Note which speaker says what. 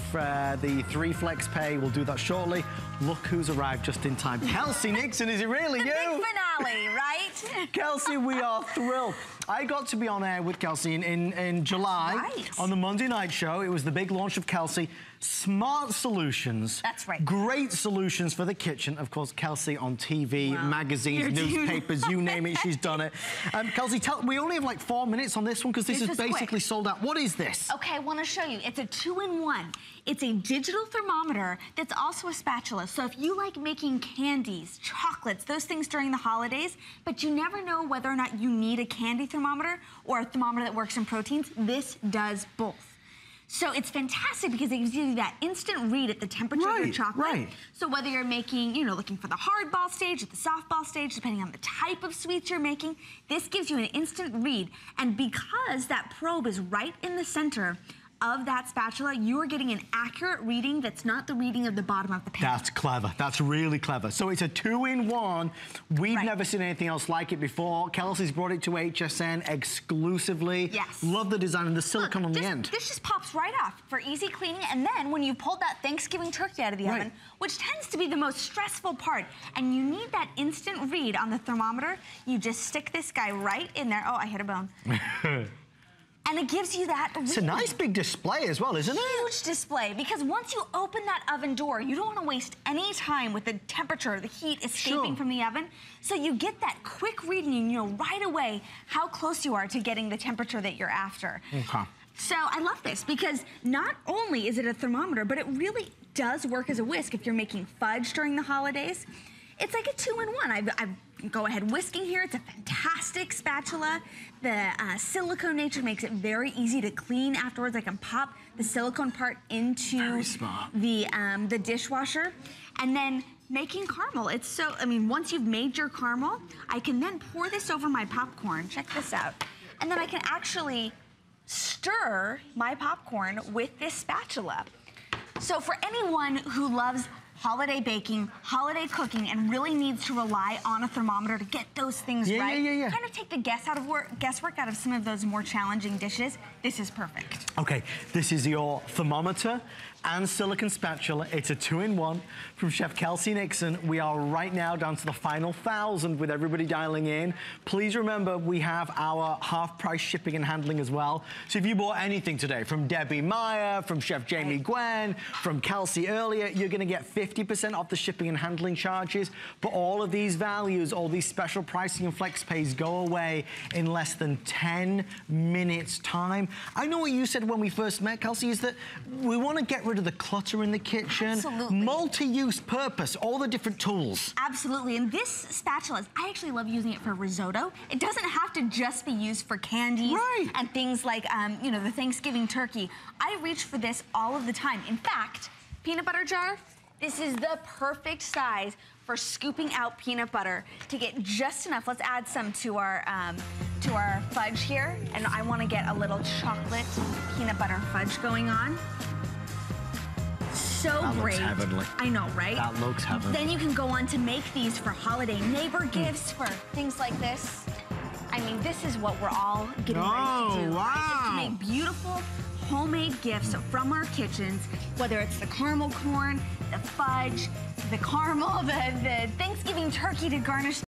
Speaker 1: the 3 flex pay. We'll do that shortly. Look who's arrived just in time. Kelsey Nixon, is it really you?
Speaker 2: Big finale, right?
Speaker 1: Kelsey, we are thrilled. I got to be on air with Kelsey in July on the Monday Night Show. It was the big launch of Kelsey. Smart solutions.
Speaker 2: That's right.
Speaker 1: Great solutions for the kitchen. Of course, Kelsey on TV, magazines, newspapers, you name it, she's done it. Kelsey, we only have like 4 minutes on this one because this is basically
Speaker 2: quick.
Speaker 1: sold out. What is this?
Speaker 2: Okay, I want to show you. It's a 2-in-1. It's a digital thermometer that's also a spatula. So if you like making candies, chocolates, those things during the holidays, but you never know whether or not you need a candy thermometer or a thermometer that works in proteins, this does both. So it's fantastic because it gives you that instant read at the temperature of your chocolate. So whether you're making, you know, looking for the hardball stage or the softball stage, depending on the type of sweets you're making, this gives you an instant read. And because that probe is right in the center of that spatula, you are getting an accurate reading that's not the reading of the bottom of the pan.
Speaker 1: That's clever. That's really clever. So it's a 2-in-1. We've never seen anything else like it before. Kelsey's brought it to HSN exclusively.
Speaker 2: Yes.
Speaker 1: Love the design and the silicone on the end.
Speaker 2: This just pops right off for easy cleaning. And then when you pulled that Thanksgiving turkey out of the oven, which tends to be the most stressful part, and you need that instant read on the thermometer, you just stick this guy right in there. Oh, I hit a bone. And it gives you that read.
Speaker 1: It's a nice big display as well, isn't it?
Speaker 2: Huge display, because once you open that oven door, you don't want to waste any time with the temperature, the heat escaping from the oven. So you get that quick reading, and you know right away how close you are to getting the temperature that you're after. Okay. So I love this because not only is it a thermometer, but it really does work as a whisk if you're making fudge during the holidays. It's like a 2-in-1. I go ahead whisking here. It's a fantastic spatula. The silicone nature makes it very easy to clean afterwards. I can pop the silicone part into the dishwasher. And then making caramel. It's so, I mean, once you've made your caramel, I can then pour this over my popcorn. Check this out. And then I can actually stir my popcorn with this spatula. So for anyone who loves holiday baking, holiday cooking, and really needs to rely on a thermometer to get those things right, kind of take the guesswork out of some of those more challenging dishes, this is perfect.
Speaker 1: Okay, this is your thermometer and silicone spatula. It's a 2-in-1 from Chef Kelsey Nixon. We are right now down to the final 1,000 with everybody dialing in. Please remember, we have our half-price shipping and handling as well. So if you bought anything today from Debbie Meyer, from Chef Jamie Gwen, from Kelsey earlier, you're gonna get 50% off the shipping and handling charges. But all of these values, all these special pricing and flex pays go away in less than 10 minutes time. I know what you said when we first met, Kelsey, is that we wanna get rid of the clutter in the kitchen.
Speaker 2: Absolutely.
Speaker 1: Multi-use purpose, all the different tools.
Speaker 2: Absolutely, and this spatula, I actually love using it for risotto. It doesn't have to just be used for candies and things like, you know, the Thanksgiving turkey. I reach for this all of the time. In fact, peanut butter jar, this is the perfect size for scooping out peanut butter to get just enough. Let's add some to our fudge here, and I want to get a little chocolate peanut butter fudge going on. So great.
Speaker 1: That looks heavenly.
Speaker 2: I know, right?
Speaker 1: That looks heavenly.
Speaker 2: Then you can go on to make these for holiday neighbor gifts, for things like this. I mean, this is what we're all getting ready to do. Right? To make beautiful homemade gifts from our kitchens, whether it's the caramel corn, the fudge, the caramel, the Thanksgiving turkey to garnish